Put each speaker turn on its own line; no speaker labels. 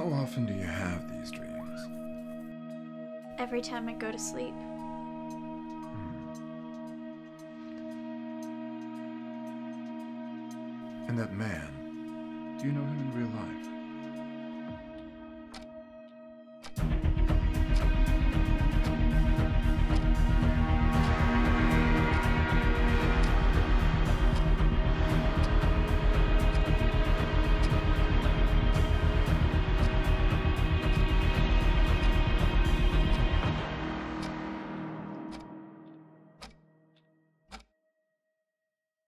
How often do you have these dreams?
Every time I go to sleep.
And that man, do you know him in real life?